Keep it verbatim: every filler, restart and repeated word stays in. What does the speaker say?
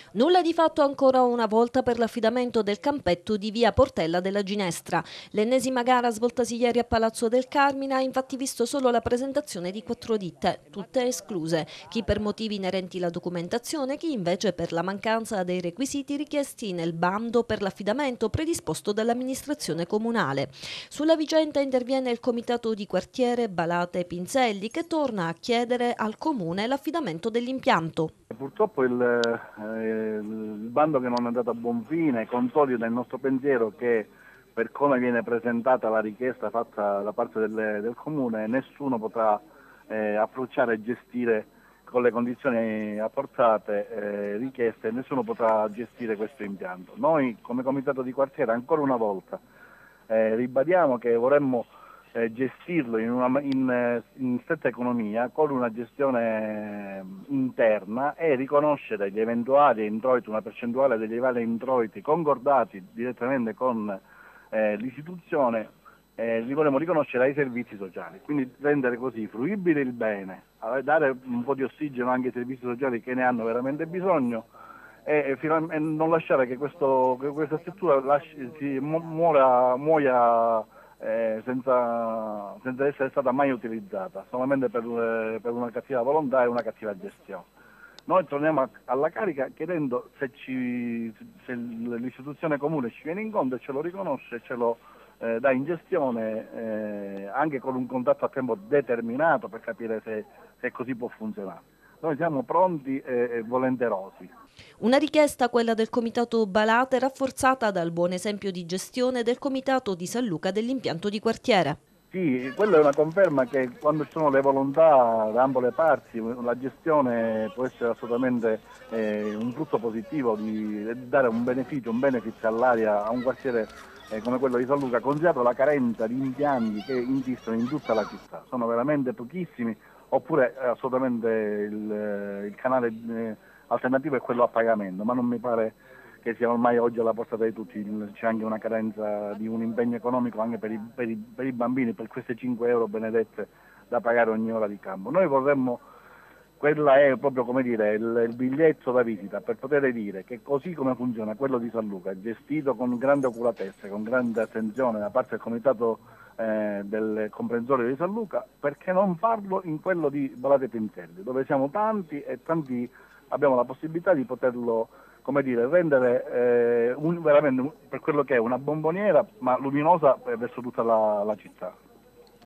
Nulla di fatto ancora una volta per l'affidamento del campetto di via Portella della Ginestra. L'ennesima gara svoltasi ieri a Palazzo del Carmine ha infatti visto solo la presentazione di quattro ditte, tutte escluse, chi per motivi inerenti alla documentazione, chi invece per la mancanza dei requisiti richiesti nel bando per l'affidamento predisposto dall'amministrazione comunale. Sulla vicenda interviene il comitato di quartiere Balate Pinzelli che torna a chiedere al comune l'affidamento dell'impianto. Purtroppo il, eh, il bando che non è andato a buon fine consolida il nostro pensiero che per come viene presentata la richiesta fatta da parte del, del Comune nessuno potrà eh, approcciare e gestire con le condizioni apportate eh, richieste, nessuno potrà gestire questo impianto. Noi come comitato di quartiere ancora una volta eh, ribadiamo che vorremmo Eh, gestirlo in, una, in, in stretta economia con una gestione interna e riconoscere gli eventuali introiti, una percentuale degli eventuali introiti concordati direttamente con eh, l'istituzione, eh, li vorremmo riconoscere ai servizi sociali, quindi rendere così fruibile il bene, dare un po' di ossigeno anche ai servizi sociali che ne hanno veramente bisogno e, e non lasciare che, questo, che questa struttura lasci, si muoia, muoia Eh, senza, senza essere stata mai utilizzata, solamente per, eh, per una cattiva volontà e una cattiva gestione. Noi torniamo a, alla carica chiedendo se, ci, se l'istituzione comune ci viene incontro e ce lo riconosce e ce lo eh, dà in gestione eh, anche con un contatto a tempo determinato per capire se, se così può funzionare. Noi siamo pronti e, e volenterosi. Una richiesta, quella del comitato Balate, rafforzata dal buon esempio di gestione del comitato di San Luca dell'impianto di quartiere. Sì, quella è una conferma che quando ci sono le volontà da ambo le parti, la gestione può essere assolutamente eh, un frutto positivo di dare un beneficio, un benefit all'area, a un quartiere eh, come quello di San Luca, considerato la carenza di impianti che insistono in tutta la città. Sono veramente pochissimi, oppure assolutamente il, il canale eh, alternativo è quello a pagamento, ma non mi pare che sia ormai oggi alla portata di tutti, c'è anche una carenza di un impegno economico anche per i, per i, per i bambini, per queste cinque euro benedette da pagare ogni ora di campo. Noi vorremmo, quella è proprio come dire il, il biglietto da visita per poter dire che così come funziona quello di San Luca, gestito con grande oculatezza, con grande attenzione da parte del comitato eh, del comprensorio di San Luca, perché non farlo in quello di Balate Pinzelli, dove siamo tanti e tanti abbiamo la possibilità di poterlo come dire, rendere eh, un, veramente per quello che è una bomboniera ma luminosa verso tutta la, la città.